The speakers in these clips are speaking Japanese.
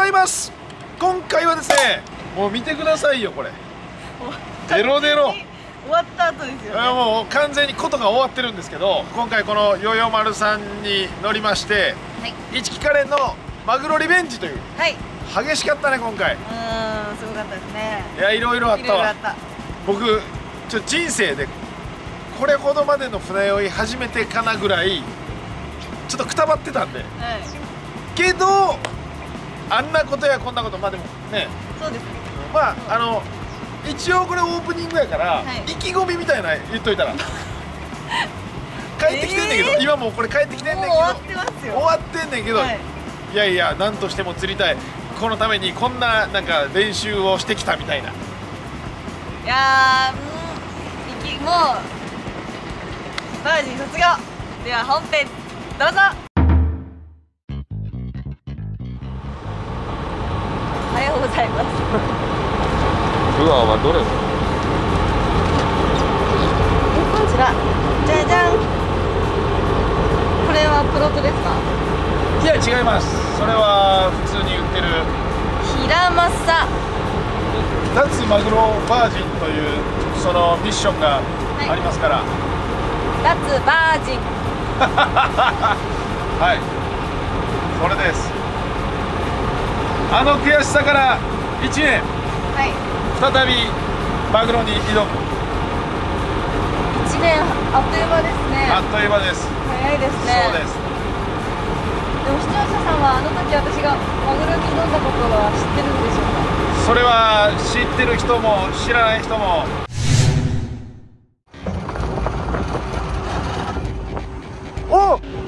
います。今回はですね、もう見てくださいよ、これデロデロ終わった後ですよね。 もう完全にことが終わってるんですけど、今回このヨヨマルさんに乗りまして、はい、市來カレンのマグロリベンジという、はい、激しかったね今回。 すごかったですね。 いや、いろいろあったわ。僕人生でこれほどまでの船酔い初めてかなぐらいちょっとくたばってたんで、はい、けどあんなことやこんなこと、まあでもね、そうですね、まあ一応これオープニングやから、はい、意気込みみたいな言っといたら帰ってきてんねんけど、今もうこれ帰ってきてんねんけど、終わってんねんけど、はい、いやいや何としても釣りたい、このためにこんななんか練習をしてきたみたいな。いやー、もうバージン卒業では本編どうぞ。おはようございます。 ルアーはどれ？ こちら、じゃじゃん。これはプロトですか？ いや違います。それは普通に売ってるヒラマサ脱マグロバージンというそのミッションがありますから、はい、 脱バージンはい、それです。あの悔しさから1年、はい、再びマグロに挑む。 1年あっという間ですね。 あっという間です。 早いですね。 そうです。 でも視聴者さんはあの時私がマグロに挑んだことは知ってるんでしょうか？ それは知ってる人も知らない人も。おっ、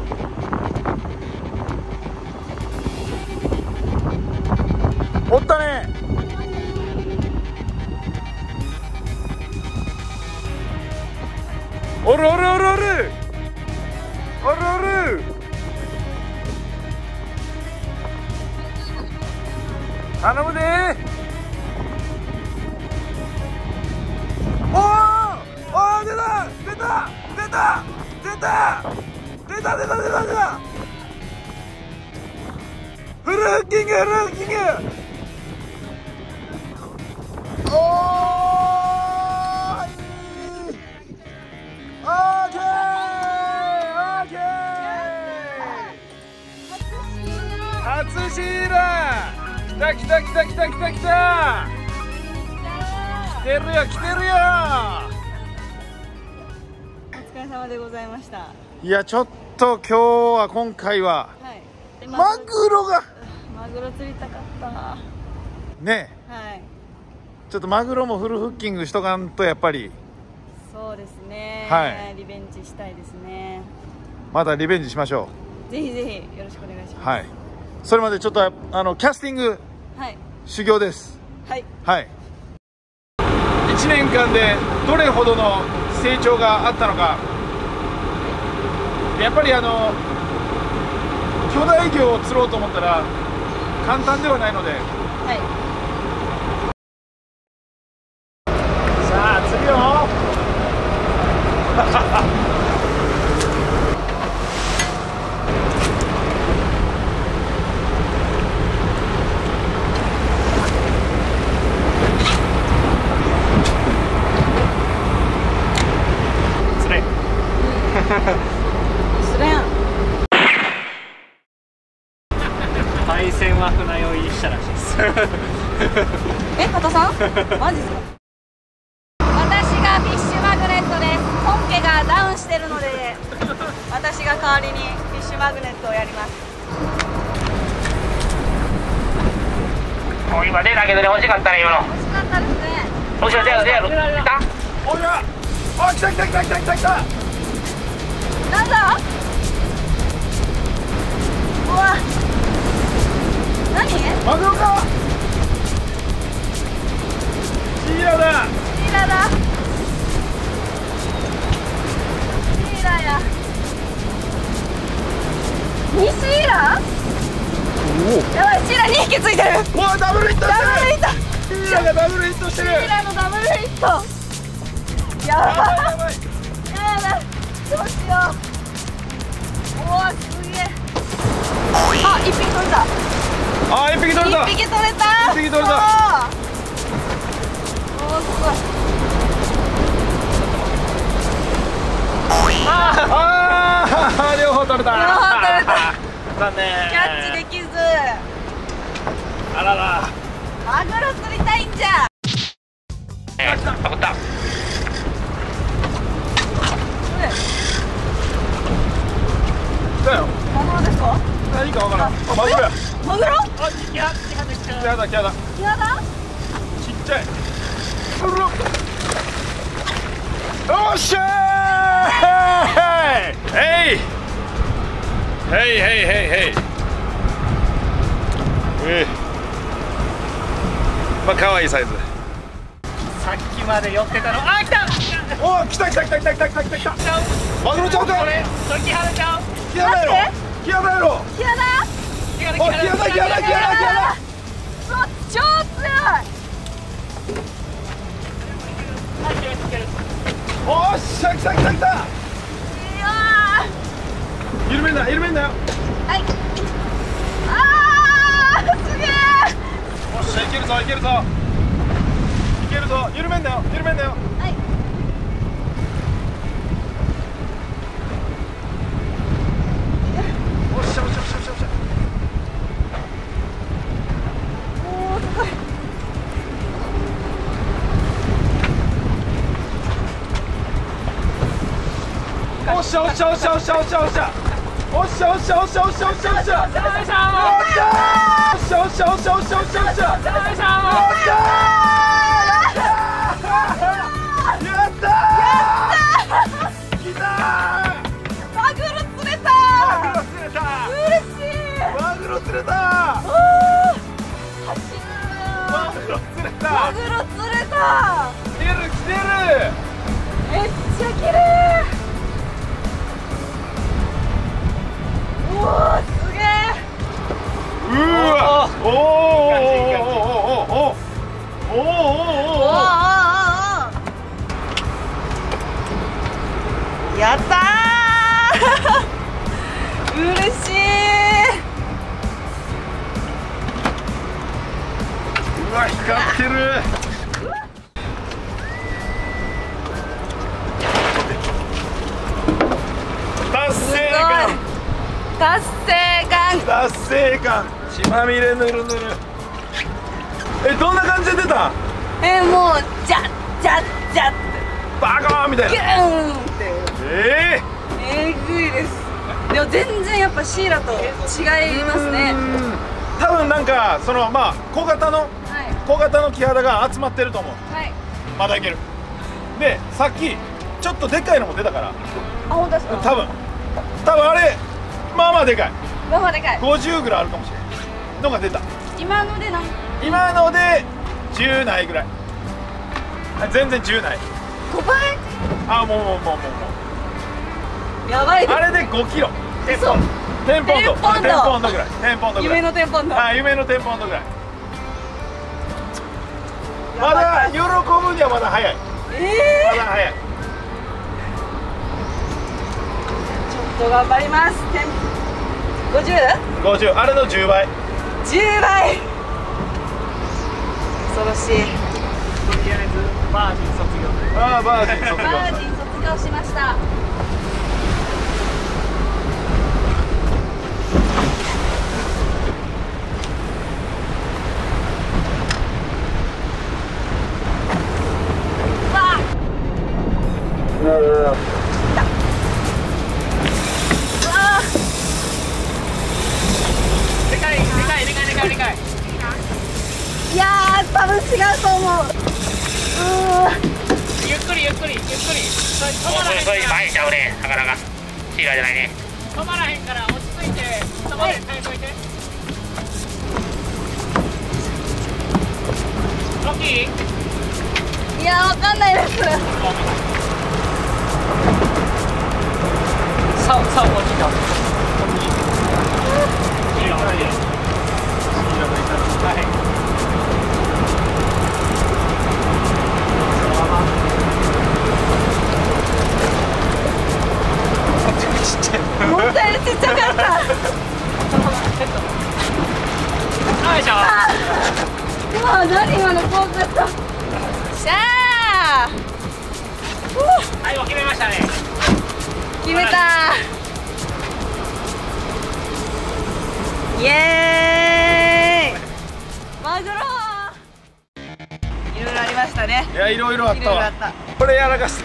おったね。おるおるおるおるおるおる。頼むでー。おー出た出た出た出た出た出た出た出た。フルフッキングフルフッキング。おー、はい、オーケーオーケー。初シーラー来た来た来た来た来た来た。来てるよ来てるよ。 お疲れ様でございました。 いやちょっと今日は今回は、はい、マグロ釣りたかったね。はい、ちょっとマグロもフルフッキングしとかんとやっぱり。 そうですね、 はい、 リベンジしたいですね。 またリベンジしましょう。ぜひぜひよろしくお願いします。 はい、それまでちょっとキャスティング、はい、修行です。はい、はい、1年間でどれほどの成長があったのか。やっぱり巨大魚を釣ろうと思ったら簡単ではないので、はい、さあ釣るよ釣れ釣れん。 海鮮は船酔いしたらしいですえ、加藤さんマジですか？私がフィッシュマグネットです。本家がダウンしてるので私が代わりにフィッシュマグネットをやります。 もう今出たけどね、惜しかったね今の。 惜しかったですね。 惜しかったよ。来た？ おいや、あ、来た来た来た来た来た来た。 なんだ？うわ、何？ マグロか？シイラだ。 シイラだ。シイラや。2シイラ？やばい、シイラ2匹ついてる。 うわ、ダブルヒットしてる。 ダブルヒット。 シイラがダブルヒットしてる。 シイラのダブルヒット。やばいやばいやばい。どうしよう。おお、すげえ。あ、1匹飛んだ。 あ、1 匹取れた。 1匹取れた。 一匹取れた。 おお、すごい。 ああ、両方取れた。 両方取れた。 残念。 キャッチできず。 あらら。 マグロ釣りたいんじゃ。 パクった。 だよ。 マグロですか？ 何かわからん。あ、マグロや。 マグロ？ あ、いや、 やだ、やだ。 やだ？ ちっちゃい。うろ。おっしゃー。へい。へいへいへいへい。まあ可愛いサイズ。 さっきまで寄ってたの。あ、来た。 お、来た来た来た来た来た来た来た来た。マグロちゃうか。 これ、時原ちゃう。 キヤダやろ。キヤダやろ。 キヤダ？ お、キヤダキヤダキヤダキヤダ。 超強い。 おっしゃ、来た来た来た。 いや緩めんな、緩めんなよ。 はい。ああ、すげえ。 おっしゃ、いけるぞいけるぞ。いけるぞ、緩めんなよ、緩めんなよ。 はい。 おっしゃおっしゃおっしゃおっしゃおっしゃ。 おお、すごい。 おっしゃおっしゃおっしゃおっしゃおっしゃおっしゃ。おっしゃおっしゃおっしゃおっしゃおっしゃおっしゃ。おっしゃおっしゃおっしゃおっしゃおっしゃおっしゃ。おっしゃおっしゃおっしゃおっしゃおっしゃおっしゃ。やったー。来たー。 マグロ釣れた。 マグロ釣れた。 嬉しい。 マグロ釣れた。 おお、走る。 マグロ釣れた。 マグロ釣れた。 来てる来てる。 めっちゃ綺麗。おお、すげえ。 うわ。おおおおおおおおおおおやったー。嬉しい。 うわ、光ってる。達成感。 達成感。 達成感。血まみれぬるぬる。どんな感じで出た？ もうジャッジャッジャッバカーンみたいギュな。 ーンってえぐいです。でも全然やっぱシイラと違いますね。 多分なんかそのまあ小型のキハダが集まってると思う。 はい。 まだいける。でさっきちょっとでかいのも出たから。 あ、本当ですか？ 多分あれまあまあでかい。 まあまあでかい。 50ぐらいあるかもしれないのが出た。 今ので何？ 今ので10ないぐらい。全然10ない。 5倍？ あ、もうやばいです。 あれで5キロ。 テンポンドぐらい。テンポンドぐらい。 夢のテンポンド。 あ、夢のテンポンドぐらい。まだ喜ぶにはまだ早い。まだ早い。 ちょっと頑張ります。50？ 50、あれの10倍。 10倍。恐ろしい。 とりあえずバージン卒業。 ああ、バージン卒業。 バージン卒業しました。 でかい。 いやー、多分違うと思う。 ゆっくり。止まらへんから。前ちゃうね。なかなか。シイラじゃないね。止まらへんから落ち着いてそこで耐えといて。大きい？ いやー、わかんないです。 さあ落ちた。 思ったよりちっちゃかった。 あそうでしょ。 うわ、何今の怖かった。しゃー。 はい、もう決めましたね。 決めた。イエーイ。マグロ。いろいろありましたね。 いや、いろいろあったわ。これやらかした。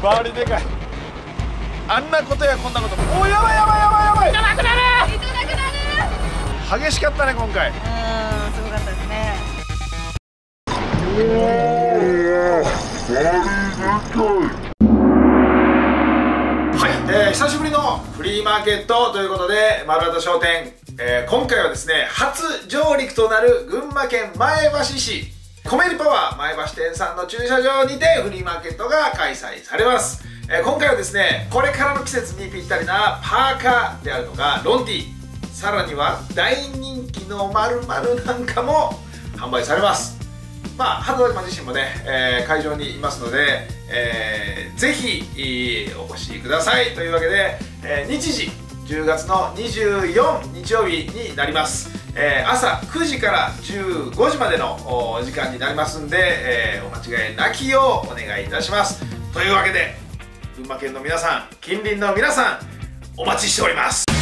周りでかい。あんなことやこんなこと。お、やばいやばいやばいやばい。 痛くなる。 痛くなる。 激しかったね今回。 すごかったですね。 はい、久しぶりのフリーマーケットということで、丸畑商店、今回はですね、初上陸となる群馬県前橋市コメリパワー前橋店さんの駐車場にてフリーマーケットが開催されます。今回はですね、これからの季節にぴったりなパーカーであるとかロンティー、さらには大人気の〇〇なんかも販売されます。まあ、畑山自身もね、会場にいますので、ぜひお越しくださいというわけで、日時10月の24日曜日になります。朝9時から15時までの時間になりますんで、お間違いなきようお願いいたします。というわけで群馬県の皆さん、近隣の皆さん、お待ちしております。